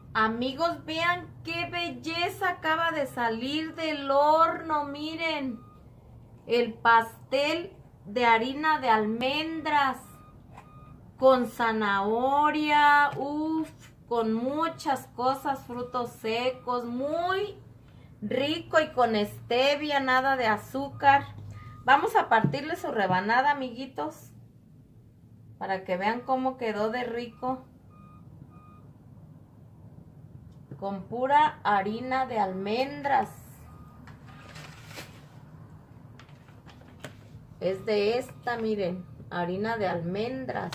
Amigos, vean qué belleza acaba de salir del horno. Miren, el pastel de harina de almendras con zanahoria, con muchas cosas, frutos secos, muy rico y con stevia, nada de azúcar. Vamos a partirle su rebanada, amiguitos, para que vean cómo quedó de rico. Con pura harina de almendras. Es de esta, miren, harina de almendras.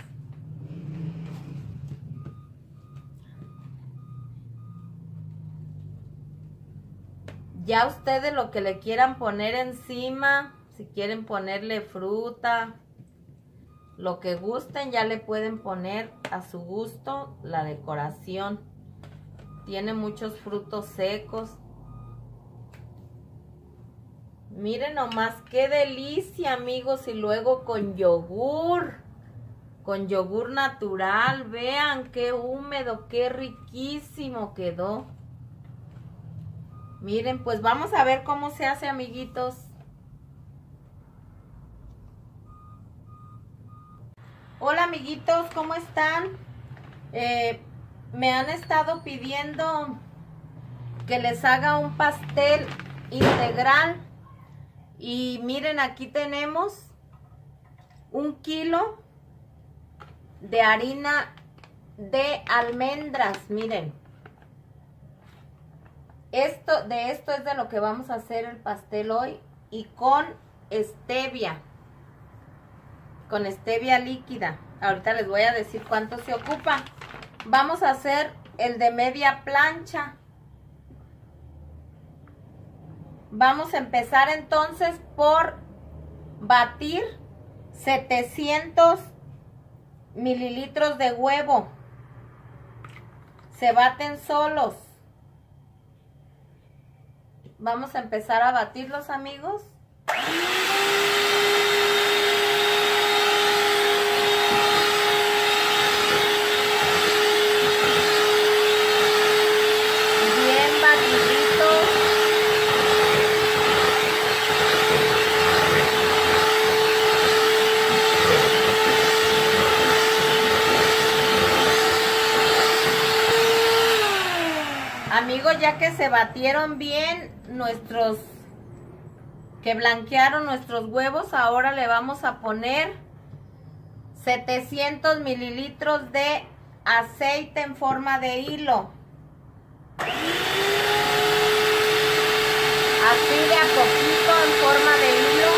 Ya ustedes lo que le quieran poner encima, si quieren ponerle fruta, lo que gusten, ya le pueden poner a su gusto la decoración. Tiene muchos frutos secos. Miren nomás qué delicia, amigos. Y luego con yogur natural. Vean qué húmedo, qué riquísimo quedó. Miren, pues vamos a ver cómo se hace, amiguitos. Hola, amiguitos, ¿cómo están? Me han estado pidiendo que les haga un pastel integral. Y miren, aquí tenemos 1 kilo de harina de almendras. Miren, de esto es de lo que vamos a hacer el pastel hoy. Y con stevia líquida. Ahorita les voy a decir cuánto se ocupa. Vamos a hacer el de media plancha. Vamos a empezar entonces por batir 700 mililitros de huevo. Se baten solos. Vamos a empezar a batirlos, amigos. Amigos, ya que se batieron bien que blanquearon nuestros huevos, ahora le vamos a poner 700 mililitros de aceite en forma de hilo. Así de a poquito en forma de hilo.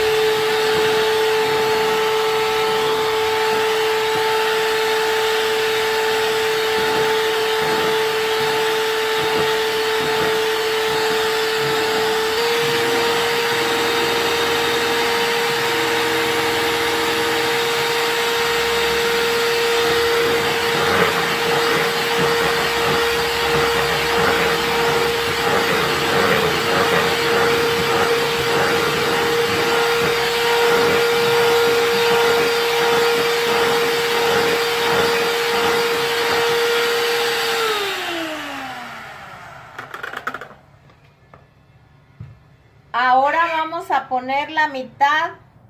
Ahora vamos a poner la mitad.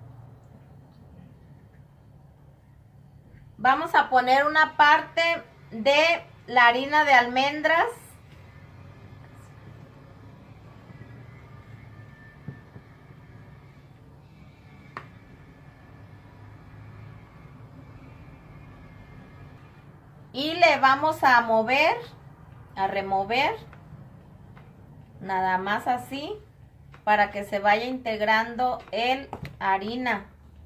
Vamos a poner una parte de la harina de almendras. Y le vamos a mover, a remover, nada más así, para que se vaya integrando el harina.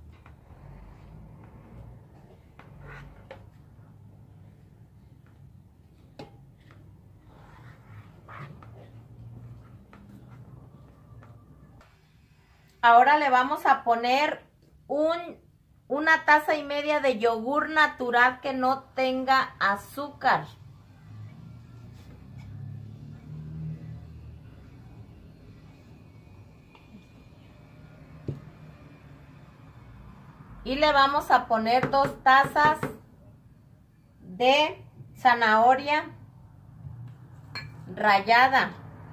Ahora le vamos a poner una taza y media de yogur natural que no tenga azúcar. Y le vamos a poner 2 tazas de zanahoria rallada.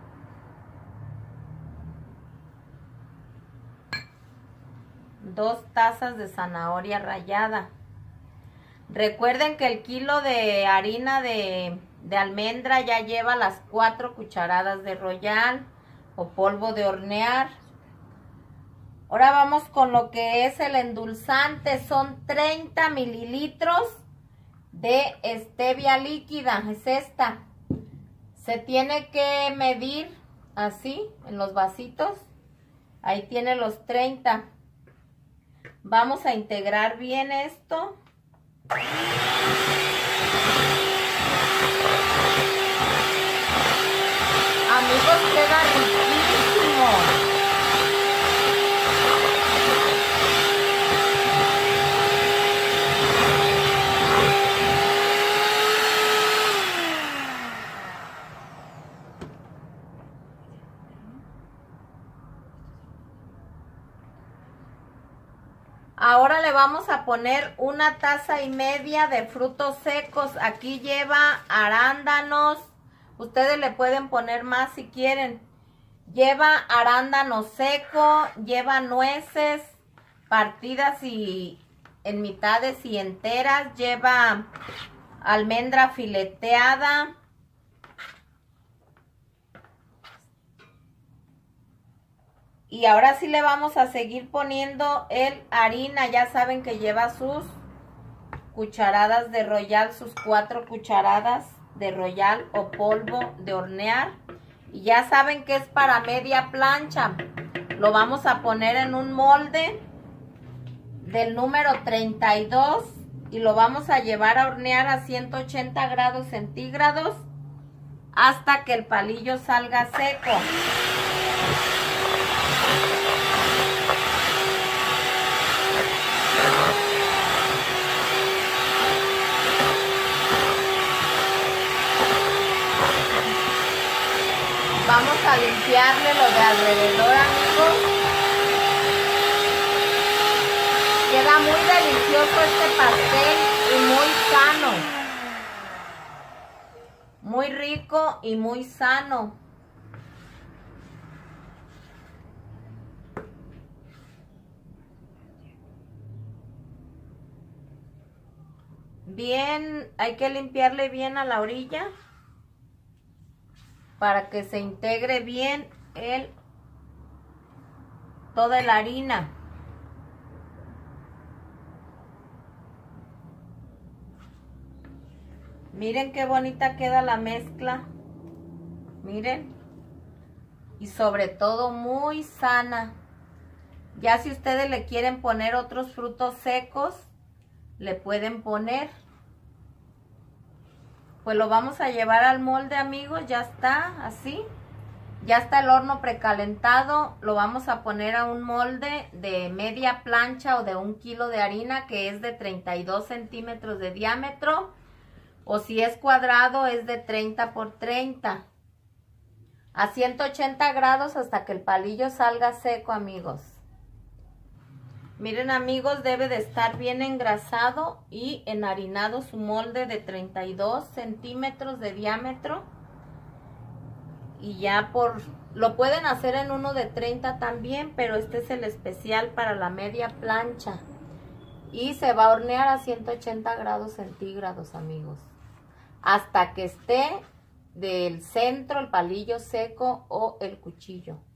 Dos tazas de zanahoria rallada. Recuerden que el kilo de harina de almendra ya lleva las 4 cucharadas de Royal o polvo de hornear. Ahora vamos con lo que es el endulzante. Son 30 mililitros de stevia líquida. Es esta. Se tiene que medir así en los vasitos. Ahí tiene los 30. Vamos a integrar bien esto. Amigos, queda riquísimo. Ahora le vamos a poner 1,5 tazas de frutos secos. Aquí lleva arándanos. Ustedes le pueden poner más si quieren. Lleva arándano seco, lleva nueces partidas y en mitades y enteras. Lleva almendra fileteada. Y ahora sí le vamos a seguir poniendo el harina. Ya saben que lleva sus cucharadas de Royal, sus 4 cucharadas de Royal o polvo de hornear. Y ya saben que es para media plancha. Lo vamos a poner en un molde del número 32 y lo vamos a llevar a hornear a 180 grados centígrados hasta que el palillo salga seco. Vamos a limpiarle lo de alrededor, amigos. Queda muy delicioso este pastel y muy sano. Muy rico y muy sano. Bien, hay que limpiarle bien a la orilla para que se integre bien toda la harina. Miren qué bonita queda la mezcla. Miren. Y sobre todo muy sana. Ya si ustedes le quieren poner otros frutos secos, le pueden poner. Pues lo vamos a llevar al molde, amigos. Ya está así. Ya está el horno precalentado. Lo vamos a poner a un molde de media plancha o de 1 kilo de harina, que es de 32 centímetros de diámetro. O si es cuadrado es de 30 por 30. A 180 grados hasta que el palillo salga seco, amigos. Miren, amigos, debe de estar bien engrasado y enharinado su molde de 32 centímetros de diámetro. Y ya lo pueden hacer en uno de 30 también, pero este es el especial para la media plancha. Y se va a hornear a 180 grados centígrados, amigos. Hasta que esté del centro el palillo seco o el cuchillo.